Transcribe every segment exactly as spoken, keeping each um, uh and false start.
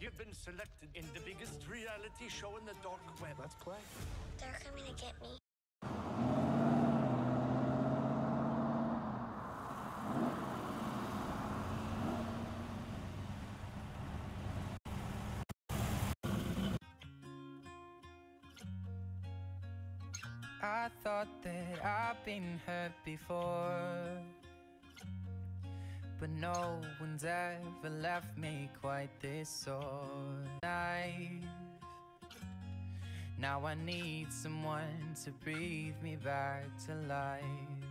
have been selected in the biggest reality show in the dark web. Let's play. They're coming to get me. I thought that I've been hurt before, but no one's ever left me quite this sore. I've Now I need someone to breathe me back to life.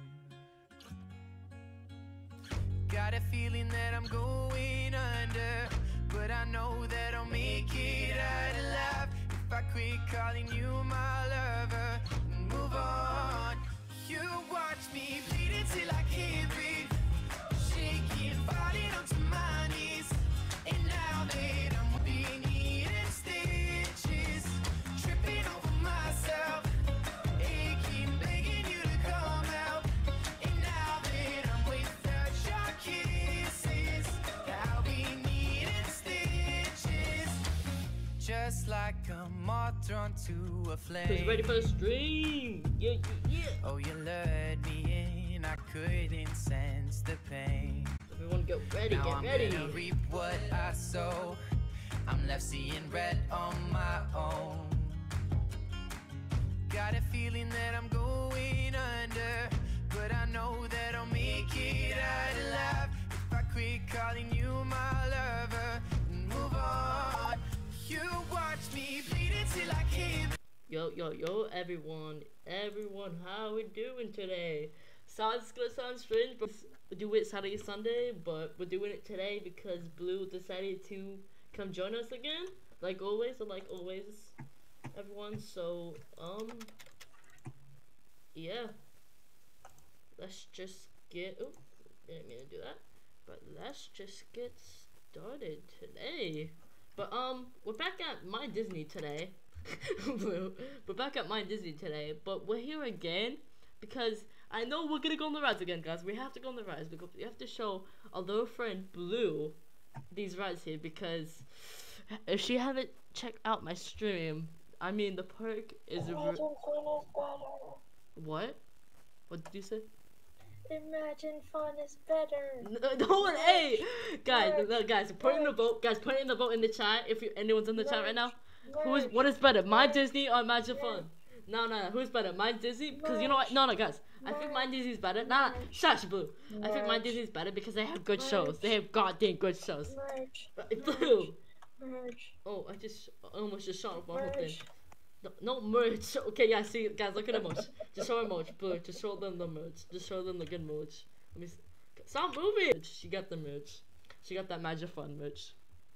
Got a feeling that I'm going under, but I know that I'll make it out alive if I quit calling you my lover and move on. You watch me bleed until I can't breathe, shaking, falling onto my knees. And now that I'm being eaten stitches, tripping over myself, aching, begging you to come out. And now that I'm without your kisses, I'll be needing stitches, just like a moth drawn to a flame. Who's ready for the stream? Yeah, yeah, yeah. Oh, you lured me in, I couldn't sense the pain. Everyone get ready, Now get I'm ready. gonna reap what I sow. I'm left seeing red on my own. Got a feeling that I'm going under, but I know that I'll make it out alive if I quit calling you my lover and move on. You watch me bleed until I can't. Yo, yo, yo, everyone, everyone, how we doing today? Sounds gonna sound strange, but we do it Saturday, Sunday, but we're doing it today because Blue decided to come join us again, like always, like always, everyone. So, um, yeah, let's just get. Oh, didn't mean to do that, but let's just get started today. But um, we're back at My Disney today. Blue. We're back at My Disney today, but we're here again because I know we're gonna go on the rides again, guys. We have to go on the rides because we have to show our little friend Blue these rides here, because if she haven't checked out my stream, I mean the park is a Imagine fun is better. what? What did you say? Imagine fun is better. No, no one, hey, guys, no, guys, put in the vote, guys, put in the vote in the chat if you anyone's in the chat right now. Who is what is better, My Disney or Imagine Fun? No, no, no, who's better, My Disney? Because you know what? No, no, guys, I think My Disney's better. Nah, nah, shush, Blue. I think My Disney's better because they have good shows. They have goddamn good shows. Merch. Blue. Merch. Oh, I just I almost just shot off my whole thing. Merch. No, no merch. Okay, yeah, see, guys, look at the merch. Just show her merch, Blue. Just show them the merch. Just show them the good merch. Let me s- stop moving. She got the merch. She got that Magic Fun merch.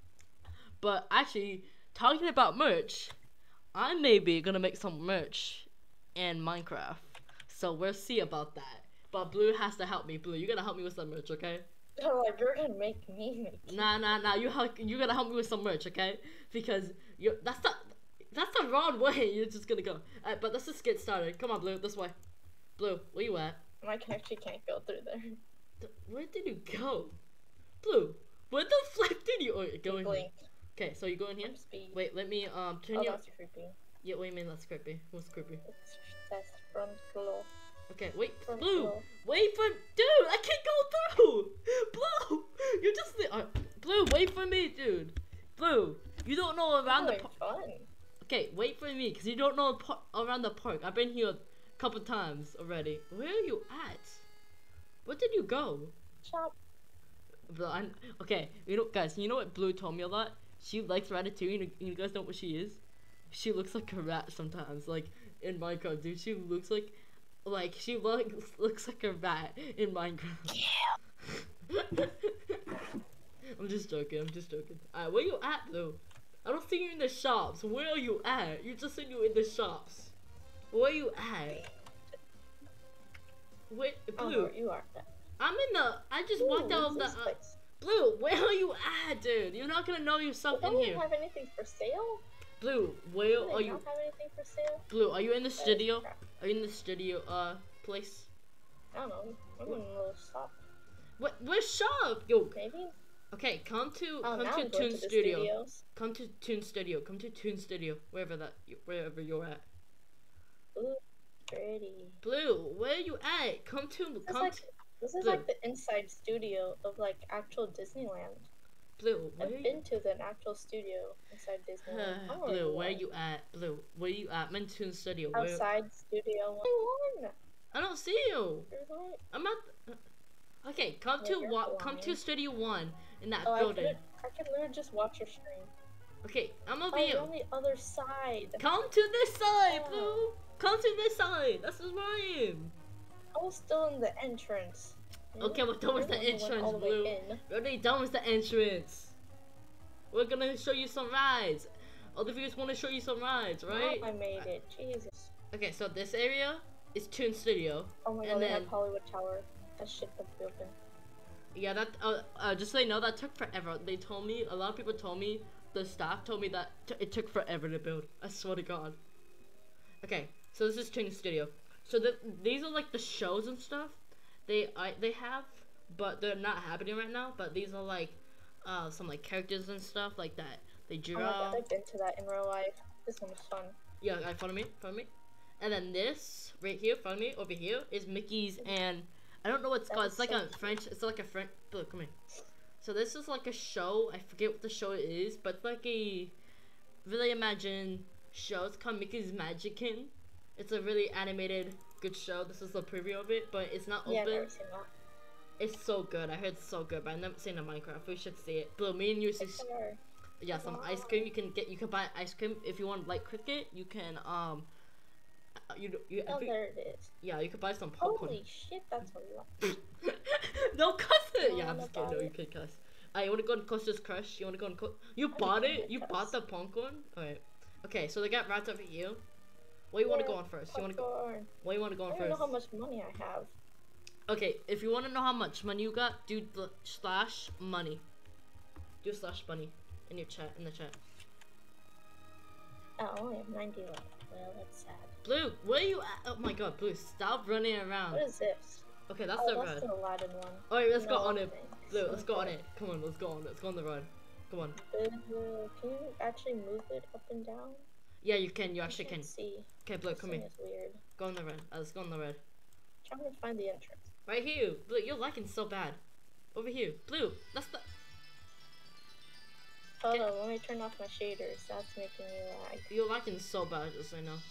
But actually, talking about merch, I'm maybe gonna make some merch in Minecraft. So we'll see about that. But Blue has to help me. Blue, you gotta help me with some merch, okay? Oh, like you're gonna make me make it. Nah, nah, nah. You help. You gotta help me with some merch, okay? Because you that's the that's the wrong way. You're just gonna go. Alright, but let's just get started. Come on, Blue. This way. Blue, where you at? My connection can't go through there. Th- Where did you go? Blue, where the flip did you? Oh, go in here. Blink. Okay, so you go in here. Speed. Wait, let me um turn Oh, you. that's creepy. Yeah, what do you mean that's creepy? What's creepy? It's that's front glow. Okay, wait, Front Blue, glow. wait for dude. I can't go through. Blue, you just uh, Blue, wait for me, dude. Blue, you don't know around the. Having par- fun. Okay, wait for me, cause you don't know par- around the park. I've been here a couple times already. Where are you at? Where did you go? Shop. Blue, I, okay, you know, guys, you know what Blue told me a lot? She likes Ratatouille, and you guys know what she is? She looks like a rat sometimes, like, in Minecraft, dude. She looks like, like, she looks, looks like a rat in Minecraft. Yeah. I'm just joking, I'm just joking. Alright, where you at, Blue? I don't see you in the shops. Where are you at? You just said you in the shops. Where are you at? Wait, Oh, Blue. no, you are. I'm in the, I just Ooh, walked out of the, what's this uh, place? Blue, where are you at, dude? You're not gonna know yourself Don't in we here. have anything for sale? Blue, where Do are they you? not have anything for sale? Blue, are you in the That is studio? crap. Are you in the studio, uh, place? I don't know. I'm in a little shop. What, where's shop? Yo, Maybe? Okay, come to Oh, come now to I'm going Toon to the Studio. studios. Come to Toon Studio. Come to Toon Studio. Wherever that wherever you're at. Ooh, pretty. Blue, where you at? Come to This is come like to this is Blue. like the inside studio of like actual Disneyland. Blue. Where I've you? been to the actual studio inside Disneyland. I don't Blue, know where why. you at? Blue, where you at? I'm in Toon Studio. Where? Outside studio one. I don't see you. There's one. I'm at. Okay, come Yeah, to you're wa- come to blind. Studio One in that Oh, I building. could I could literally just watch your stream. Okay, I'm over Oh, here. you're on the other side. Come to this side, Oh. Blue. Come to this side. That's where I am. I was still in the entrance. You Okay, know, we're done with you're the one who went entrance, all the way Blue. in. We're already done with the entrance. We're gonna show you some rides. All the viewers want to show you some rides, right? Oh, I made it. Jesus. Okay, so this area is Toon Studio. Oh my And god, they then- have Hollywood Tower. That shit could be open. Yeah, that. Uh, uh, just so you know, that took forever. They told me. A lot of people told me. The staff told me that t it took forever to build. I swear to God. Okay, so this is Toon Studio. So the, these are like the shows and stuff. They I they have, but they're not happening right now. But these are like, uh, some like characters and stuff like that. They Oh my god, draw. I've been to that in real life. This one was fun. Yeah, in front of me, front of me. And then this right here, front of me, over here is Mickey's, and I don't know what it's That called. was It's like so a French. It's like a French. Look, come here. So this is like a show. I forget what the show is, but it's like a really imagine show. It's called Mickey's Magickin. It's a really animated, good show. This is the preview of it, but it's not Yeah, I've open. never seen that. It's so good. I heard it's so good, but I've never seen it in Minecraft. We should see it. Blue, me and you see. Sure. Yeah, some ice cream. You can get. You can buy ice cream if you want like cricket. You can um. uh, You you. Oh, if you- there it is. yeah, you can buy some popcorn. Holy shit, that's a lot. Don't cuss it. No, Yeah, I'm I'm just kidding. about No, you it. can cuss. Alright, you wanna go on Costa's Crush? You wanna go on Co- You I bought can't it? You cuss. bought the popcorn? Alright. Okay, so they got rats over here. What do you wanna Yeah, go on first? You wanna go? popcorn. What do you wanna go I on don't even know first? how much money I have. Okay, if you wanna know how much money you got, do the slash money. Do slash money in your chat in the chat. Oh, I only have ninety left. Well, that's sad. Blue, where you at? Oh my god, Blue, stop running around. What is this? Okay, that's Oh, the that's ride. the Aladdin one. Alright, let's go No, on it. thanks. Blue, let's go on Okay. it. Come on, let's go on. Let's go on the ride. Come on. Uh, Can you actually move it up and down? Yeah, you can. You I actually can. can't see. Okay, Blue, This come thing here. is weird. Go on the ride. Uh, let's go on the ride. Trying to find the entrance. Right here. Blue, you're lagging so bad. Over here. Blue, that's the... Hold Okay. on, let me turn off my shaders. That's making me lag. You're lagging so bad, just so you know.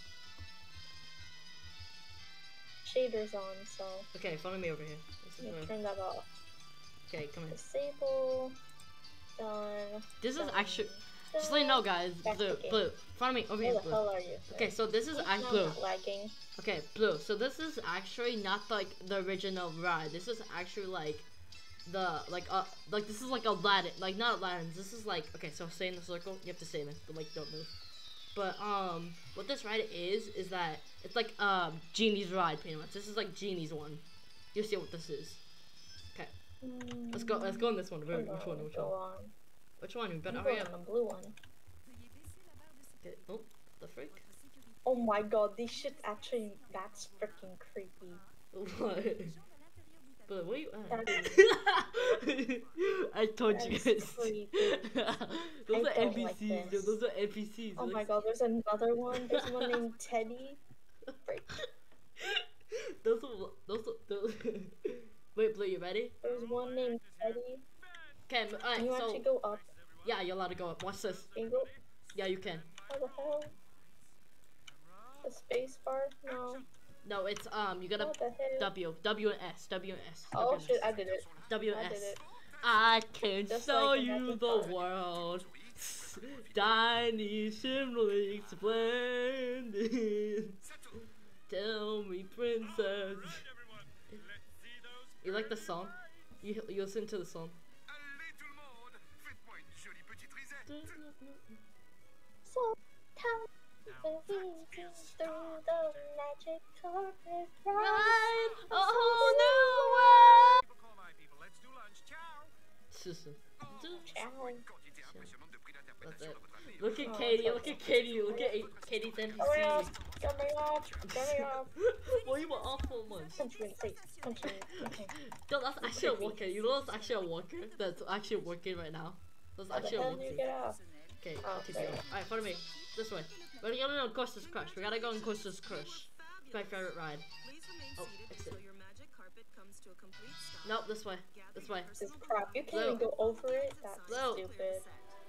Shaders on, so Okay, follow me over here. This is let me where... turn that off. Okay, come here. Disable. Done. This is done, actually... Just so you know, guys. Back Blue, to game. Blue. Follow me over Where here, the Blue. hell are you? Okay, so this is Now actually... I'm Blue. not lagging. Okay, Blue. So this is actually not like the original ride. This is actually like the like uh like this is like Aladdin, like not Aladdin. This is like okay. So stay in the circle. You have to stay in it, but like don't move. But um, what this ride is is that it's like um Genie's ride pretty much. This is like Genie's one. You'll see what this is. Okay, let's go. Let's go on this one. Which Hold one? on, Which one? Which go one? on. Which one? You better I'm hurry going up. on the blue one. Okay. Oh, the frick. Oh my god, these shit's actually, that's freaking creepy. What? But where you at? Daddy. I told you That's guys. creepy. Those I are don't like N P Cs, dude. this. Those are N P Cs. Oh Like- my god, there's another one. There's one named Teddy. Frick. those are those are those. Wait, Blue, you ready? There's one named Teddy. Okay, alright. Can you So actually go up? yeah, you're allowed to go up. Watch this. Can you go? Yeah, you can. How the hell? The space bar? No. No, it's um. You gotta What the hell? W W and S W and S. Oh W and shit, S. I did it. W I and did S. it. I can Just show like in you Magic the Bar. world. Tiny, shimmering, splendid. Tell me, princess. You like the song? You you listen to the song. Allez tout le monde, faites-moi une jolie petite risette. So, time through the magic carpet ride. Right, a whole Pour call my people, let's do lunch. Ciao. new world. Ciao. Quantité impressionnante de prix That's d'interprétation it. à votre avenir. Look at Oh, Katie. that's Look at Katie. Look at Katie's N P Oh, yeah. C. Get me off! Get me off! Well, you were off for months. Punch me in the face. Punch me. Okay. No, that's actually a walker. You know that's actually a walker that's actually working right now. That's How the actually a hell do you walker. get off? Okay, Oh, I'll keep there. going. Alright, follow me. This way. We're gonna go on Costa's Crush. We gotta go on Costa's Crush. It's my favorite ride. Please remain Oh, seated exit. until your magic carpet comes to a complete stop. Nope, this way. This way. This is crap. You can't Blue. even go over it. That's Blue. stupid.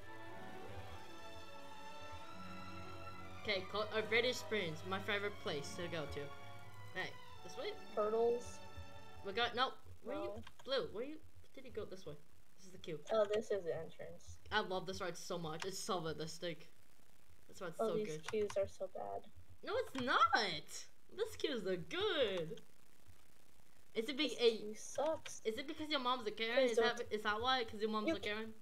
Okay, uh, British Springs, my favorite place to go to. Hey, this way? Turtles. We got, nope. Where you? No. Blue, where you? Did you go this way? This is the queue. Oh, this is the entrance. I love this ride so much. It's so realistic. This ride's Oh, so these good. queues are so bad. No, it's not. This queues are good. Is it big? This Hey, queue sucks. is it because your mom's a Karen? Please Is that don't. is that why? Because your mom's You a Karen?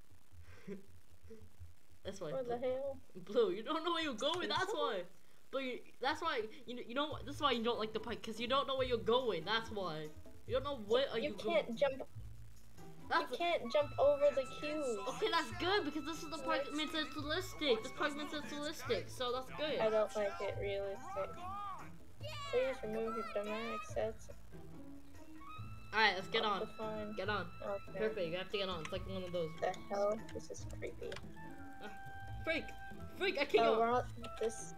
That's why. What the hell? Blue, you don't know where you're going. That's Sorry. why. Blue, you, that's why. You know, you know what? This is why you don't like the park, because you don't know where you're going. That's why. You don't know where are you, You going. can't jump. That's You can't jump over the queues. okay. That's good because this is the park meant it's realistic. This park meant it's realistic, so that's good. I don't like it realistic. Please remove your dramatic sets. All right, let's get of on. the fine. Get on. Okay. Perfect. You have to get on. It's like one of those. The hell? This is creepy. Freak, freak. I can't Oh, go. we're on this.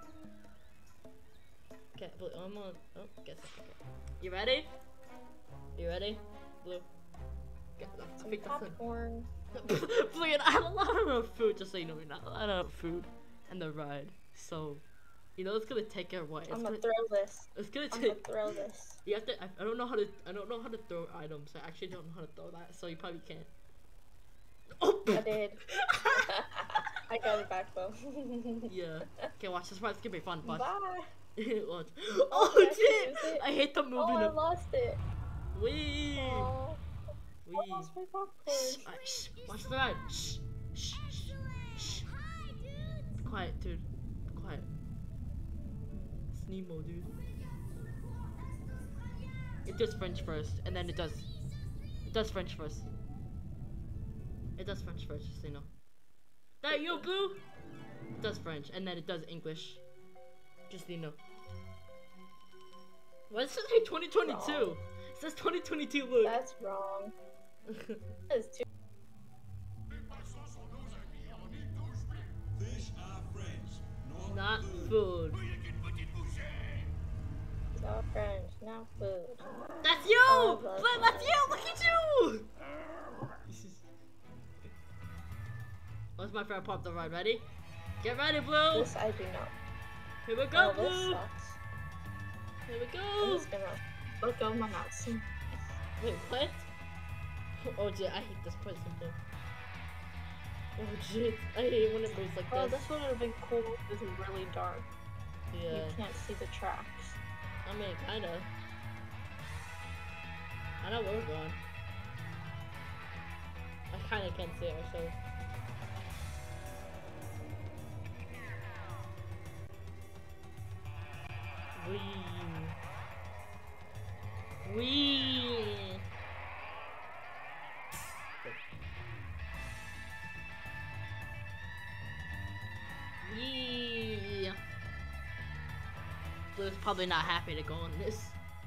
Okay, Blue. I'm on. Oh, guess. Okay. You ready? You ready? Blue. Get I Some think that's it. popcorn. Blue, I have a lot of food. Just so you know, we're not a lot of food and the ride. So, you know, it's gonna take a while. It's I'm gonna, gonna throw this. it's gonna I'm gonna take. throw this. You have to. I, I don't know how to. I don't know how to throw items. I actually don't know how to throw that. So you probably can't. Oh. I did. I got it back though. Yeah. Okay, watch this part. It's gonna be fun. Watch. Bye. Watch. Oh, Oh I can shit! use it. I hate the moving. Oh, I of- lost it. Wee. Oh, Wee. I lost my popcorn. Shh, alright, shh, watch the ride. Shh, shh, shh, shh. Be quiet, dude. Be quiet. It's Nemo, dude. It does French first, and then it does. It does French first. It does French first, just so you know. That you, Blue? It does French, and then it does English. Just so you know. Why does it say twenty twenty-two? Wrong. It says twenty twenty-two, look. That's wrong. That is too. Fish are friends, Not food. No French, no food. That's you! Oh, that's Blue, that's nice. you! Look at you! What's my favorite part of the ride? Ready? Get ready, Blue! This I do not. Here we go, Oh, this Blue! sucks. Here we I'm go! just gonna look over my house. Wait, what? Oh, shit, I hate this place so much. Oh, shit. I hate when it moves like Oh, this. this would have been cool if it was really dark. Yeah. You can't see the tracks. I mean, kinda. I know where we're going. I kinda can't see it, actually. Wee. Wee. Wee. Blue's probably not happy to go on this.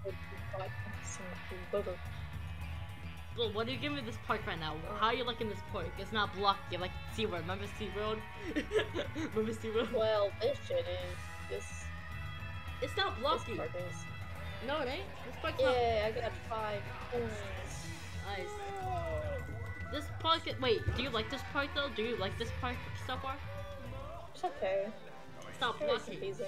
Blue, what do you give me this park right now? How are you liking this park? It's not blocked. You like SeaWorld. Remember SeaWorld? Remember SeaWorld? Well, this shit is this. It's not This blocky. part is. No, it ain't. This park's not. Yeah, I got five points. Nice. This park. Wait, do you like this park though? Do you like this park so far? It's okay. It's not Very blocky. confusing.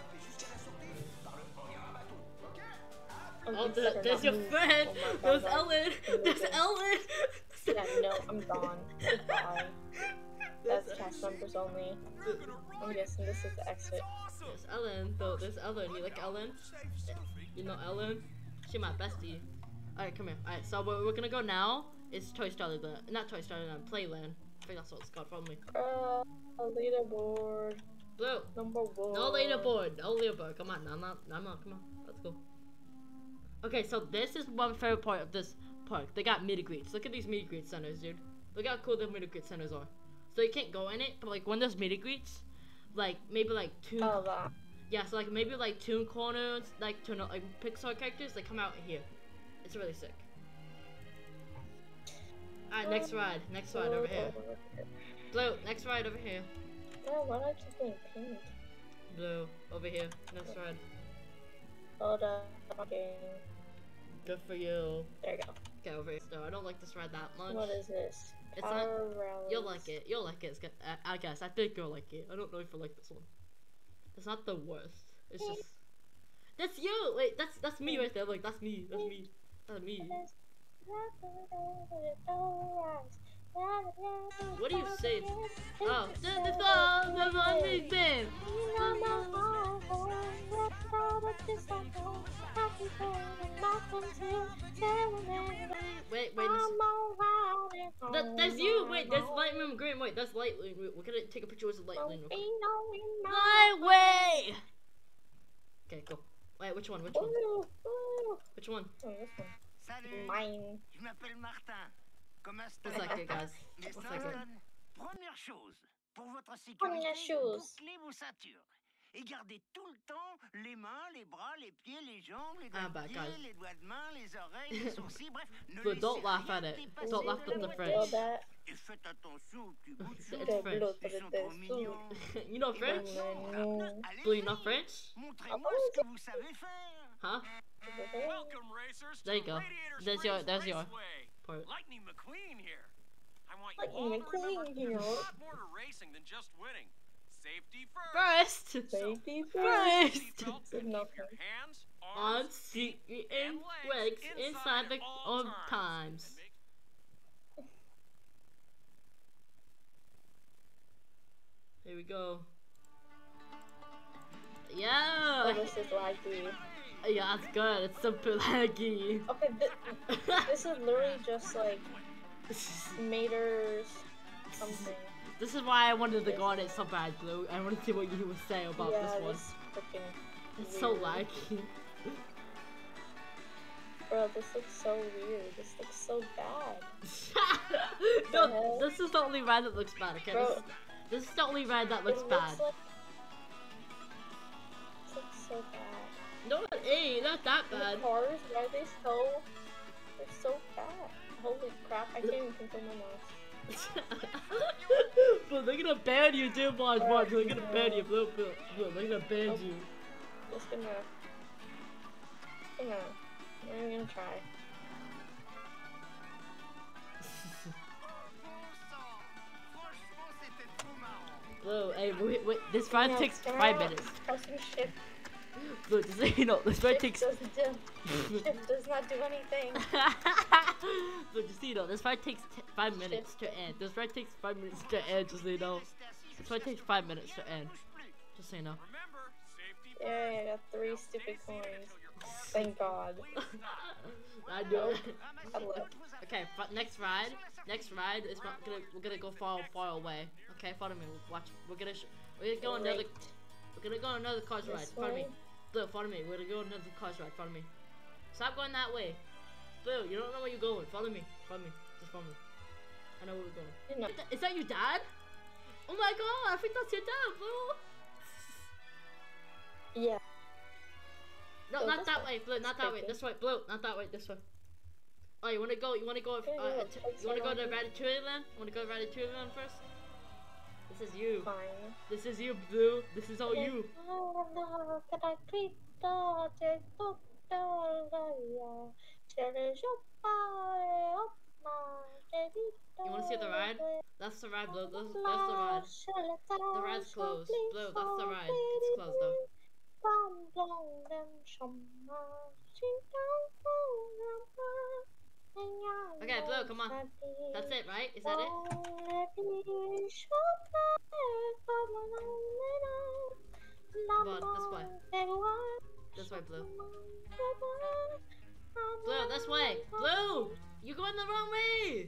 Oh, you the, better there's not your move. friend. Oh my There's God, Ellen. I'm There's moving. Ellen. Yeah, no, I'm gone. Goodbye. There's, That's cast members only. I'm guessing this is the exit. there's Ellen. Though there's Ellen. You like Ellen? You know Ellen? She my bestie. Alright, come here. Alright, so where we're gonna go now is Toy Story Land. Not Toy Story Land, Playland. I think that's what it's called for me. Uh, leaderboard. Blue. Number one. No leaderboard. No leaderboard. Come on, no, no, no, no, come on. Let's go. Okay, so this is one favorite part of this park. They got meet and greets. Look at these meet and greet centers, dude. Look how cool the meet and greet centers are. So you can't go in it, but like when there's meet and greets, like maybe like two. Oh, that. Yeah, so like maybe like Toon Corners, like to like Pixar characters, they come out here. It's really sick. Alright, next ride. Next ride over here. Blue, next ride over here. Oh, why do I keep getting pinged? Blue, over here. Next ride. Hold up. Okay. Good for you. There you go. Okay, over here. So I don't like this ride that much. What is this? It's not. Power Rallies. You'll like it. You'll like it. It's good. I, I guess. I think you'll like it. I don't know if you like this one. It's not the worst. It's just. That's you. Wait, that's that's me right there. Like that's me. That's me. That's me. What do you say? Oh, then the song, the one thing. Wait, wait. That, that's you. Wait, that's Lightning McQueen. Wait, that's Lightning. We're gonna take a picture with Lightning. My way. Okay, go. Wait, which one? Which one? Which one? Oh, this one. Salut, Mine. je m'appelle Martin. Comment One second, guys. Mais One ça second. donne. Première chose, pour votre sécurité, Première chose. bouclez vos ceintures. Et gardez tout le temps les mains, les bras, les pieds, les jambes, les doigts Ah, de bah, pied, guys. les doigts de main, les oreilles, les sourcils, bref, ne But don't laissez laugh rien at it. dépasser Don't laugh at the le French. Feel that? Et faites attention aux petits bouts de It's chou. French. Ils sont trop mignons. You know French? No. Allez, Blue, you know French? montrez-moi ce que vous savez faire. Huh? Welcome, racers. There you to go. Radiator There's your- Springs there's your Raceway. part. Lightning McQueen here. I want you Lightning all to McQueen remember here. there's a lot more to racing than just winning. Safety first. First! Safety First! Seatbelts and No. keep your hands, On arms, seat feet, and legs inside the at all of times. And make Here we go. Oh, Yeah! this is laggy. Yeah, it's good. It's super laggy. Okay, th this is literally just like Mater's something. This is why I wanted to go on it so bad, Blue. I want to see what you would say about yeah, this one. this freaking It's so weird. laggy. Bro, this looks so weird. This looks so bad. No, this is the only ride that looks bad, okay? Bro, This is, this is the only ride that looks it bad. Looks like, this looks so bad. No, hey, not that And bad. the cars, why are they so... They're so bad. Holy crap, I can't even control my mouse. But they're gonna ban you, dude, Watch, watch. They're gonna ban you, Blue, Blue, Blue. They're gonna ban Oh. you. Just gonna... Gonna... I'm gonna try. Franchement, c'était trop marrant. Blue, hey, wait, wait. This ride Now, takes can five I minutes. Pressing shift. Blue, just so you know, this ride Shift takes. doesn't do... Shift does not do anything. But just so you know, this ride takes t five minutes to end. This ride takes five minutes to end, just so you know. This ride takes five minutes to end. Just so you know. Remember, safety first. Yay, I got three stupid coins. Thank God. I do it. I left. Okay, but next ride, next ride is not gonna we're gonna go far far away. Okay, follow me. Watch. We're gonna sh we're gonna go on another. Great. We're gonna go on another cars ride. This Follow me. way? Blue, follow me. We're gonna go on another cars ride. Follow me. Stop going that way. Blue, you don't know where you're going. Follow me. Follow me. Just follow me. I know where we're going. You know. Is that, is that your dad? Oh my God! I think that's your dad, Blue. Yeah. No, Go not this that way. way, Blue. Not that way. Take This way, Blue. Not that way. This way. Oh, you wanna go? You wanna go? Uh, Yeah, yeah, uh, let's t- go you wanna go to somewhere. Ratatouille land? Wanna go to Ratatouille land first? This is you. Fine. This is you, Blue. This is all you. You wanna see the ride? That's the ride, Blue. That's, that's the ride. The ride's closed. Blue, that's the ride. It's closed though. Okay, Blue, come on. That's it, right? Is that it? Come on, this way. This way, Blue. Blue, this way. Blue! You're going the wrong way!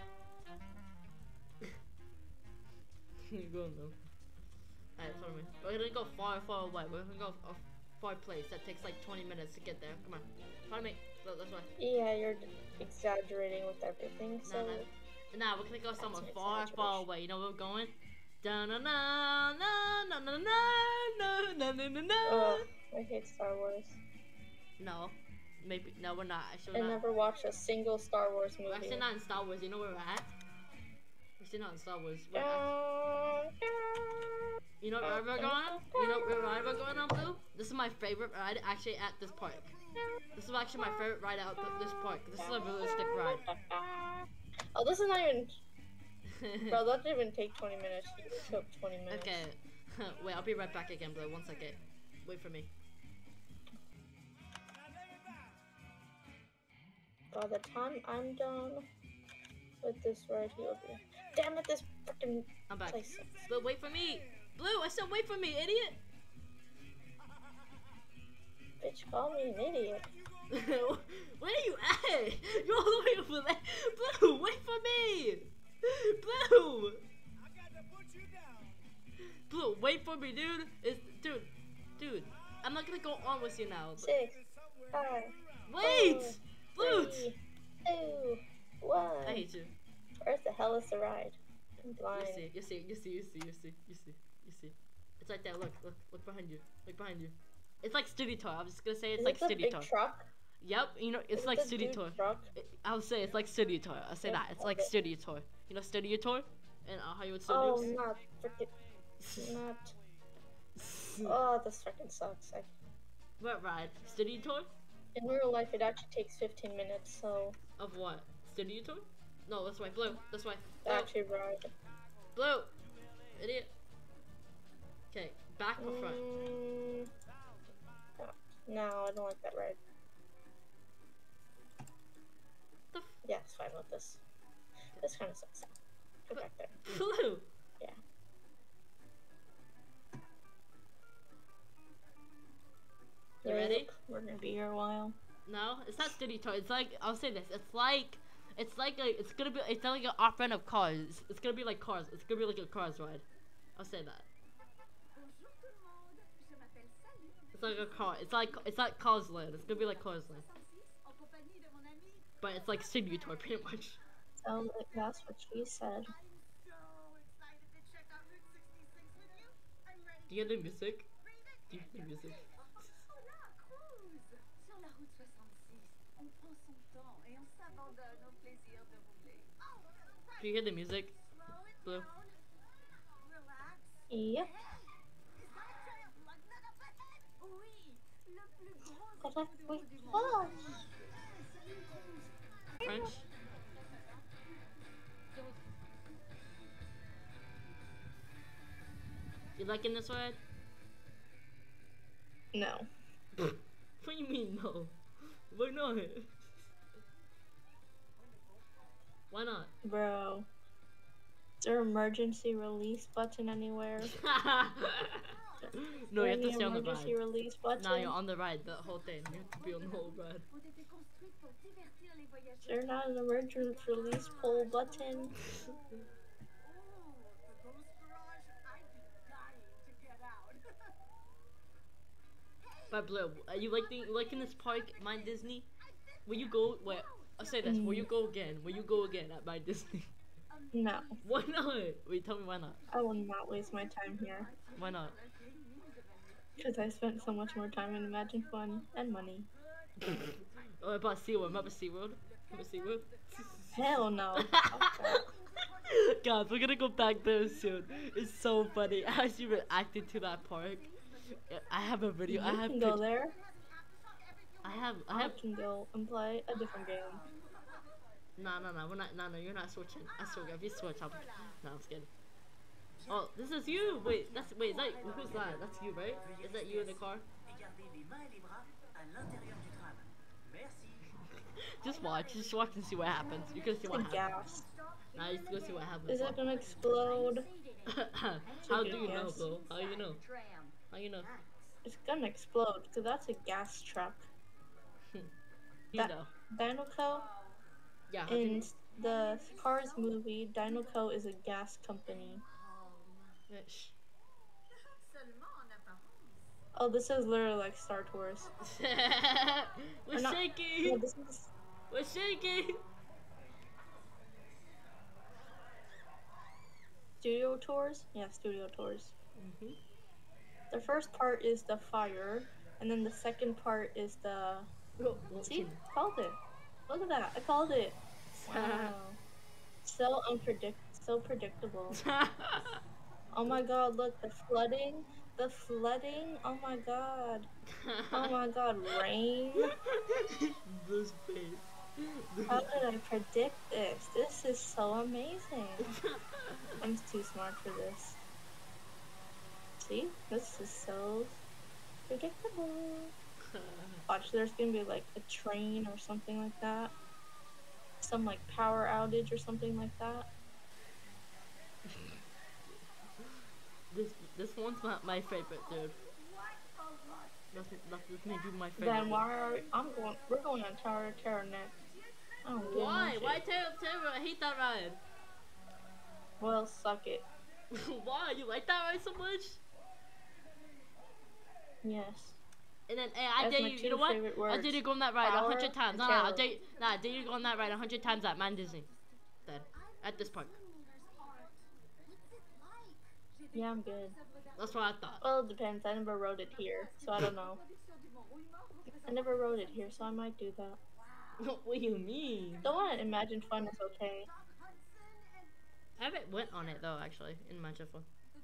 You're going though. Alright, follow me. We're gonna go far, far away. We're gonna go a far place that takes like twenty minutes to get there. Come on. Follow me. Blue, this way. Yeah, you're exaggerating with everything, so... No, no. Nah, we're gonna go somewhere an far, far exaggeration. away. You know where we're going? Da na na na na na na na na na na na. Ugh, I hate Star Wars. No, maybe no, we're not. Actually, I we're not. never watched a single Star Wars movie. We're actually not in Star Wars. You know where we're at? We're still not in Star Wars. We're at, you know where we're going on? You know where ride we're going on, Blue? This is my favorite ride actually at this park. This is actually my favorite ride out th this park. This is a realistic ride. Oh, this is not even. Bro, that didn't even take twenty minutes. You took twenty minutes. Okay. Wait, I'll be right back again, Blue. One second. Wait for me. By the time I'm done with this ride, he'll be. Damn it, this freaking I'm back. place sucks. Blue, wait for me. Blue, I said wait for me, idiot. Bitch, call me an idiot. Where are you at? You're all the way over there. Blue, wait for me. Blue. Blue, wait for me, dude. It's, dude, dude. I'm not gonna go on with you now. but- Six, five, Wait, four, Blue. three, two, one. I hate you. Where's the hell is the ride? I'm blind. You see, you see, you see, you see, you see, you see, you see. It's right there. Look, look, look behind you. Look behind you. It's like Studio Tour. I was just gonna say it's Is like it the Studio big Tour. truck? Yep, you know, it's Is like it the Studio dude Tour. truck? I'll say it's like Studio Tour. I'll say Yeah, that. It's like okay. Studio Tour. You know Studio Tour? In uh, Hollywood Oh, Studios? not freaking. Not. Oh, this freaking sucks. I, What ride? Studio Tour? in real life, it actually takes fifteen minutes, so Of what? Studio Tour? No, this way. Blue. This way. to Blue. actually ride. Blue. Idiot. Okay, back or front? Mm, no, I don't like that ride. The f- Yeah, it's fine with this. This kind of sucks. Go back there. Blue. Yeah. You Yeah, ready? We're gonna be here a while. No, it's not Studio Tour. It's like I'll say this. It's like it's like a it's gonna be it's like an off-brand of Cars. It's gonna be like Cars. It's gonna be like a Cars ride. I'll say that. It's like a car. It's like it's like Cars Land. It's gonna be like Cars Land. But it's like Studio Tour pretty much. Sounds like that's what she said. Do you hear the music? Do you hear the music? Do you hear the music? Blue. Yep. Wait, oh. French. You liking this ride? No. What do you mean no? Why not? Why not? Bro. Is there an emergency release button anywhere? No, you have to Any stay on the emergency ride. release button? No, you're on the ride, the whole thing. You have to be on the whole ride. Is there not an emergency release pull button? But Blue, are you liking liking this park, My Disney? Will you go? Wait, I'll say this. Will you go again? Will you go again at My Disney? No. Why not? Wait, tell me why not? I will not waste my time here. Why not? Because I spent so much more time in Imagine Fun and money. Oh, about SeaWorld. Remember SeaWorld? Remember SeaWorld? Hell no. Fuck that. Guys, we're gonna go back there soon. It's so funny. As you reacted to that park. I have a video. You I have can go pic- there. I have. I I have. can go and play a different game. No, no, no. We're not. No, no. You're not switching. I swear. If you switch, I'll. No, I'm scared. Oh, this is you. Wait, that's. Wait, is that who's that? That's you, right? Is that you in the car? Just watch. Just watch and see what happens. You can see It's what a happens. gas. Now you go see what happens. Is it gonna explode? How do you know, Yes. bro? How you know? How you know? It's gonna explode because that's a gas truck. You That- know. Dinoco, Yeah. How do you in the Cars movie, Dinoco is a gas company. know? Shh. Oh, this is literally like Star Tours. We're Or not- shaking. No, this is We're shaking. studio tours? Yeah, studio tours. Mm-hmm. The first part is the fire, and then the second part is the. Oh, See, I called it. Look at that, I called it. Wow. So unpredict, so predictable. Oh my god, look, the flooding, the flooding. Oh my god. Oh my god, rain. This face. How did I predict this? This is so amazing. I'm too smart for this. See? This is so predictable. Watch, there's gonna be like a train or something like that. Some like power outage or something like that. This this one's not my favorite, dude. That's, that's this may be my favorite. Then why are I'm going? We're going on Tower of Terror next. I don't give Why? no shit. Why Terror of Terror? I hate that ride. Well, suck it. Why? You like that ride so much? Yes. And then, hey, I That's dare my you. You two know what? favorite I words. dare you go on that ride a Power hundred times. and No, no, I terror. dare you, nah, I dare you go on that ride a hundred times at Man Disney. Then, at this park. Yeah, I'm good. That's what I thought. Well, it depends. I never rode it here, so I don't know. I never rode it here, so I might do that. What do you mean? Don't want to imagine fun is okay. I haven't went on it though, actually, in Manchester.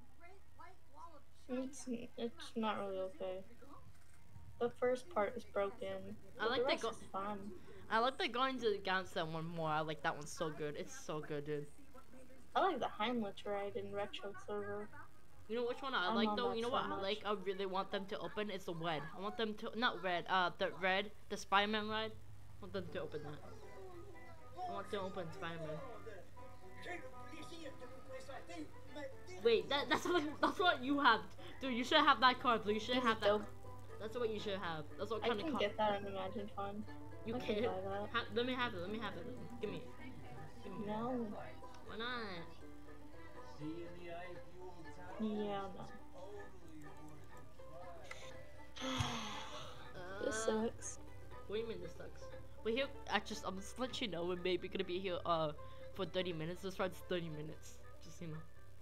It's it's not really okay. The first part is broken. I but like the the rest go- is fun. I like the going to the Gangster one more. I like that one so good. It's so good, dude. I like the Heimlich ride in Retro Server. You know which one I I like love though? that You know so what I much. like? I really want them to open. It's the red. I want them to not red. Uh, the red, the Spider-Man ride. I want them to open that. I want to open Spider-Man. Wait, that that's what that's what you have, dude. You should have that card, Blue. You should This have is that. dope. That's what you should have. That's what I kind of can card. get that on Imagine Fun. You I can. can buy that. Ha let me have it. Let me have it. Give me. Give me. No. Why not? Yeah, no. Uh, This sucks. What do you mean this sucks? We're here. I just I'm just let you know we're maybe gonna be here uh for thirty minutes. This ride's thirty minutes. Just so you know.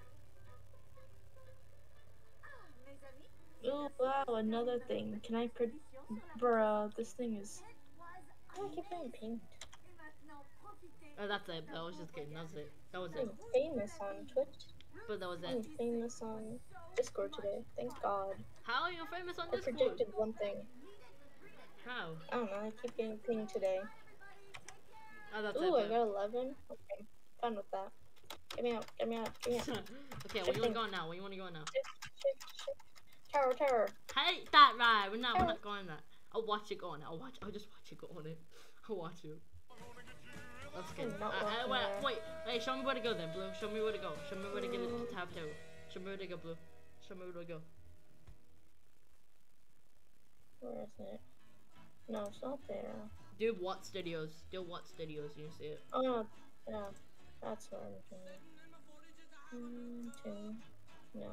Oh wow, another thing. Can I pre- Bruh, this thing is. How do I keep getting pinged? Oh, that's it. That was just kidding. That was it. That was it. I'm famous on Twitch. But that was I'm it. famous on Discord today. Thank God. How are you famous on I Discord? predicted one thing. How? I don't know. I keep getting pinged today. Oh, that's Ooh, I it. got eleven. Okay, fun with that. Get me out. Get me out. Get me out. Okay, where you wanna go now? Where you wanna go now? Shit, shit, shit. Tower, tower. Hate that ride. We're not. We're not going that. I'll watch it go on it. I'll watch. I'll just watch it go on it. I'll watch you. That's good. I'm not Uh, uh, walking wait, there. wait. Hey, show me where to go then, Blue. Show me where to go. Show me where to get it to Tab Tower. Show me where to go, Blue. Show me where to go. Where is it? No, it's not there. Do Watt Studios. Do Watt Studios. You see it? Oh, yeah. That's what I'm doing. One, two. No.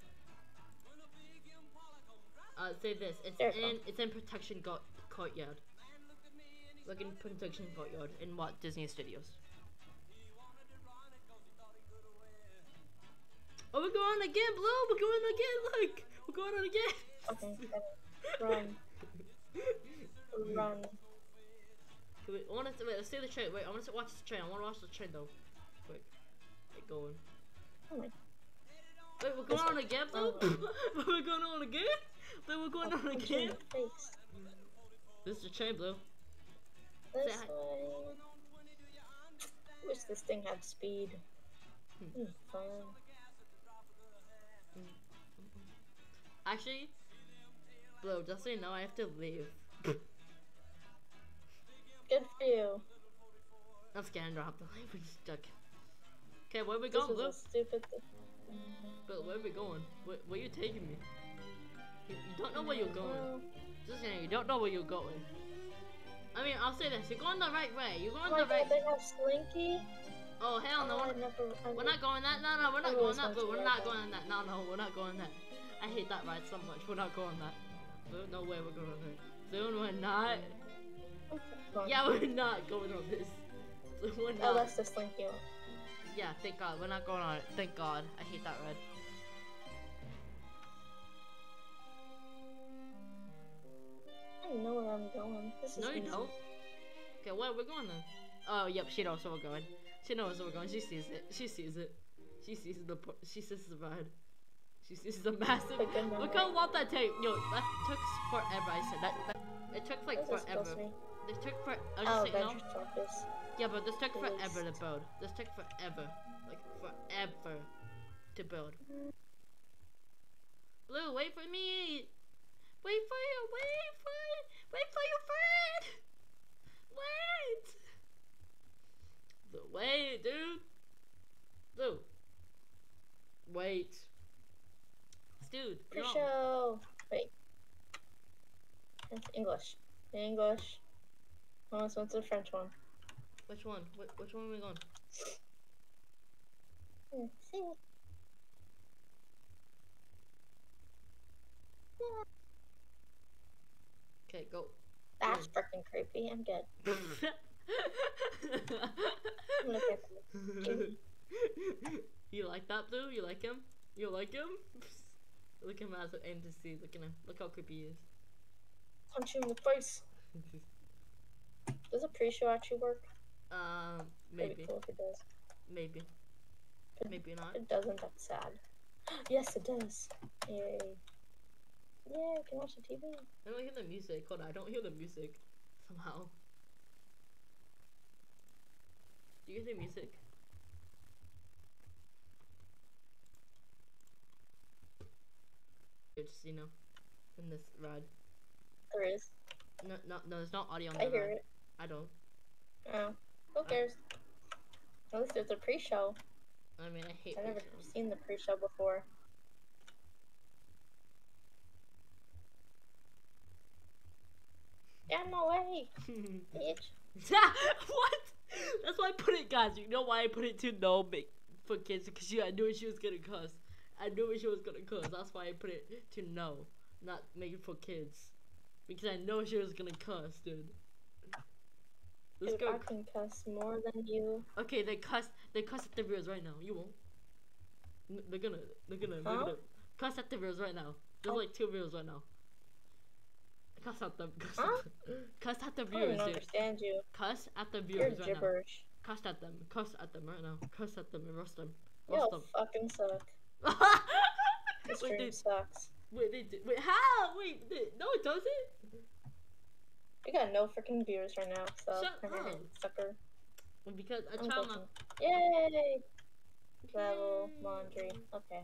Uh, say this. It's There you in. It's in Protection Got Courtyard. Look in Protection Courtyard in Walt Disney Studios. Oh, we're going again, Blue. We're going again. Look, we're going on again. Okay, run. Run. Wait, I want to wait. Let's see the train. Wait, I want to watch the train. I want to watch the train though. Quick, get going. Oh my. Wait, we're going This on way. again, Blue. Oh. We're going on again. Wait, we're going I'll on punch you in again. the face. This is the train, Blue. This hi. way. Wish this thing had speed. Hmm. Hmm, fun. Actually, Blue, just so you know, I have to leave. Good for you. I'm scared. I have to leave. We're stuck. Okay, where we This going, is Blue? a stupid thing. But where are we going? Where, where you taking me? You, you don't know where you're going. Well, Just saying, you don't know where you're going. I mean, I'll say this: you're going the right way. You're going oh my the right. God, they have Slinky. Oh hell no! Oh, I We're, never, I we're not going that. No, no, we're not I going always that. want Blue. to We're ride not that. going that. No, no, we're not going that. I hate that ride so much. We're not going that. Blue, no way we're going on it. Soon we're not. Fun. Yeah, we're not going on this. Soon we're Oh, not. that's the Slinky one. Yeah, thank God. We're not going on it. Thank God. I hate that red. I don't know where I'm going. This is No, you easy. don't. Okay, where we're going then? Oh, yep, she knows where we're going. She knows where we're going. She sees it. She sees it. She sees the. po- She sees the red. She sees the massive. Like, good Look memory. how long that take. Yo, that took forever. I said that. that it took like What is this supposed forever. to be? This took for. I was Oh, just saying, no. Venture Campus. Yeah, but this took It forever is. to build. This took forever. Like, forever to build. Blue, wait for me! Wait for you! Wait for Wait for your friend! Wait! Blue, wait, dude! Blue. Wait. Dude, you're not- Pre-show. Wait. It's English. English. Oh, so what's the French one? Which one? Which, which one are we going? Hmm, see. Yeah, Okay, go. that's freaking creepy. I'm good. I'm gonna get them. You like that, Blue? You like him? You like him? Look at him as an aim to see. Look at him. Look how creepy he is. Punch you in the face. Does a pre-show actually work? um, That'd maybe, be cool if it does. maybe, maybe not. If it doesn't, that's sad. Yes, it does. Yay. Yay, I can watch the T V. I don't hear the music. Hold on, I don't hear the music somehow. Do you hear the music? Just, you know, in this ride. There is. No, no, no, there's no audio on I the hear ride. it. I don't. Oh, who cares? At least there's a pre-show. I mean, I hate I've never pre-shows. seen the pre-show before. Get in my way, bitch. What? That's why I put it, guys. You know why I put it to no make for kids? Because she, I knew she was gonna cuss. I knew she was gonna cuss. That's why I put it to no, not make it for kids. Because I know she was gonna cuss, dude. Let's Dude, go. I can cuss more than you. Okay, they cuss. They cuss at the viewers right now. You won't. N- They're gonna. They're gonna. They're Huh? gonna cuss at the viewers right now. There's Oh. like two viewers right now. Cuss at them. Cuss, Huh? at, them. Cuss at the I don't viewers, even dude. understand you. Cuss at the You're viewers right now. gibberish. Cuss at them. Cuss at them right now. Cuss at them and roast them. You Roast all them. fucking suck. This wait, stream they, sucks. wait, they did. Wait, how? Wait, they, no, it doesn't. We got no freaking viewers right now, so Shut up. sucker. Well, because I I'm try my. glitching. Yay! Level laundry. Okay.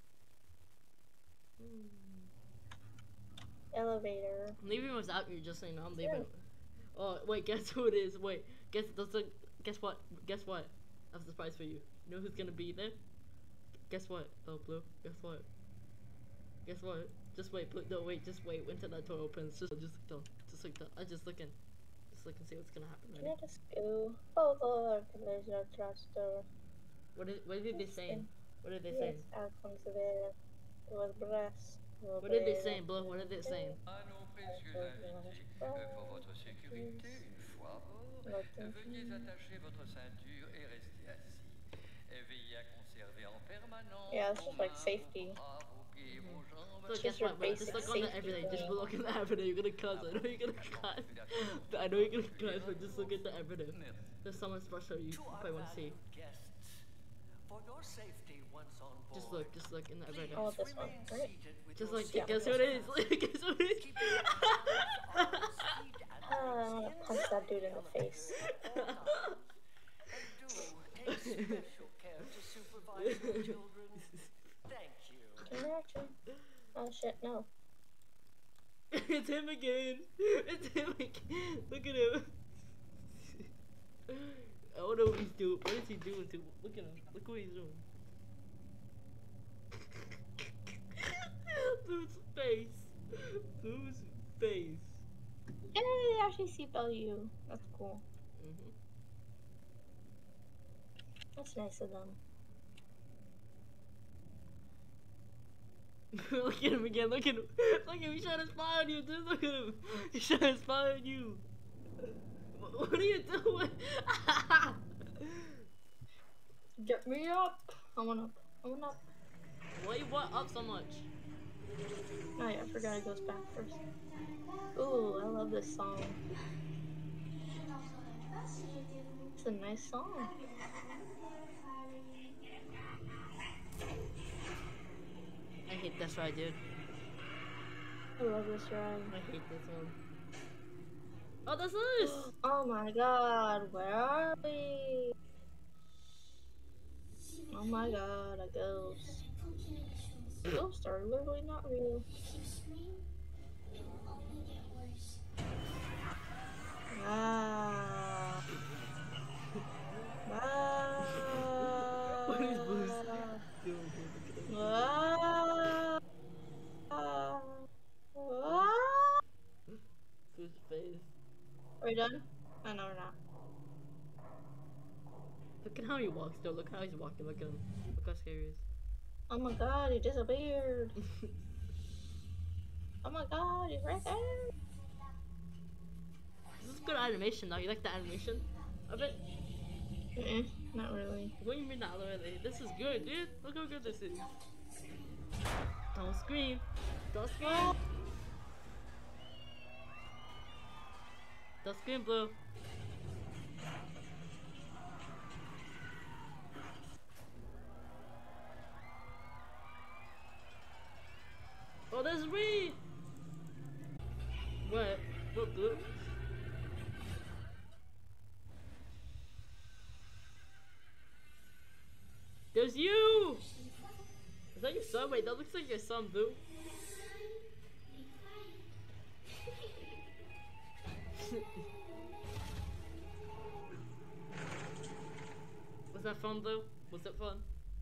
Elevator. I'm leaving without you, just saying. I'm leaving. Oh wait, guess who it is? Wait, guess doesn't. Guess what? Guess what? I have a surprise for you. You know who's gonna be there? Guess what? Oh, Blue. Guess what? Guess what? Just wait. Blue, no, wait. Just wait until that door opens. Just, just look down. Just look down. I just look in. Just look and see what's gonna happen. Can Ready? I just go? Oh, Lord, there's a trust. What did What did they say? What did they say? Yes, out comes the veil. It was breast. What did they say, Blue? What did they say? À nos précieux invités, euh, pour votre sécurité, une fois à bord, euh, veuillez attacher votre ceinture et rester assis. Euh, Veillez à conserver en permanence Yeah, it's vos just like mains, safety. vos bras, vos pieds, vos jambes. So It's guess just your what, bro? Just basic look on the safety everyday. Just thing. look at the everyday. You're gonna cuss. I know you're gonna cuss. I know you're gonna cuss, but just look at the everyday. There's someone special you To our probably want to see. valued guests, for your safety once on board, Just look, just look in the everyday. Oh, this one, remain right? seated with Just your like, Yeah. guess who it is? guess who it is? Keep your hands on the seat and Ah, I wanna legs punch that dude in inside the your face. belt at all times. And do take special care to supervise your children. Thank you. Can I actually? Oh shit, no. It's him again. It's him again. Look at him. I don't know what he's doing. What is he doing to? Look at him. Look what he's doing. Blue's face. Blue's face. Yay, they actually seatbelt you. That's cool. Mm-hmm. That's nice of them. Look at him again. Look at him. Look at him. He's trying to spy on you, dude. Look at him. He's trying to spy on you. What are you doing? Get me up. I want up. I want up. Why you want up so much? Oh yeah, I forgot it goes back first. Ooh, I love this song. It's a nice song. I hate this ride, dude. I love this ride. I hate this one. Oh, that's nice! Oh my god, where are we? Oh my god, a ghost. Ghosts are literally not real. Ah. Ah. What is Blue's doing? Ah. Ah. Ah. Blue's face. Are we done? Oh no, we're not. Look at how he walks, though. Look how he's walking. Look at him. Look how scary he is. Oh my god, he disappeared. Oh my god, he's right there. This is good animation, though. You like the animation of it? Mm-mm, not really. What do you mean not really? This is good, dude. Look how good this is. Don't scream. Don't scream. Don't scream, Blue. Oh, there's Reed! What? What, Blue? There's you! Is that your son? Wait, that looks like your son, Blue. Was that fun, Blue? Was it fun?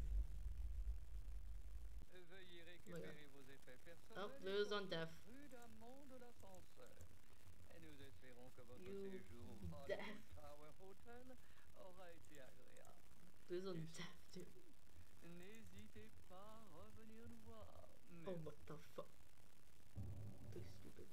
Veuillez récupérer vos effets Oh, personnels Blue's on death. prudemment de l'ascenseur. Et nous espérons que votre You séjour au deaf. Hollywood Tower Hotel aura été agréable. Blue's on death, dude. N'hésitez pas à revenir nous voir. Oh, what the fuck? Too stupid.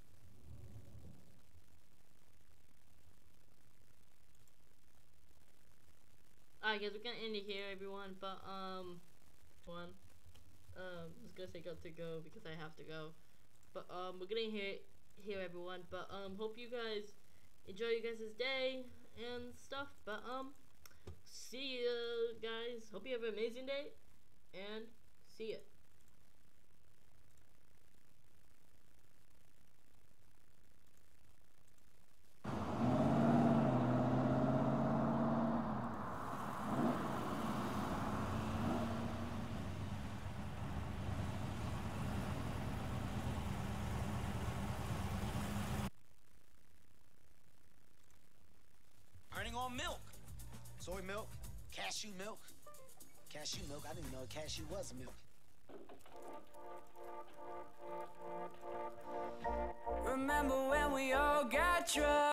Alright guys, we're gonna end it here, everyone, but um one um I was gonna say got to go because I have to go, but um we're gonna hear here everyone, but um hope you guys enjoy your guys' day and stuff, but um see you guys, hope you have an amazing day and see ya. Earning on milk. Soy milk, cashew milk. Cashew milk, I didn't know cashew was milk. Remember when we all got drunk?